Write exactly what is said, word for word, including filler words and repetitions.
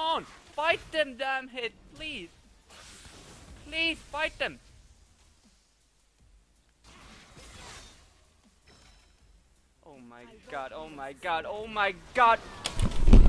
on! Fight them, damn it! Please! Please, fight them! Oh my god, oh my god, oh my god!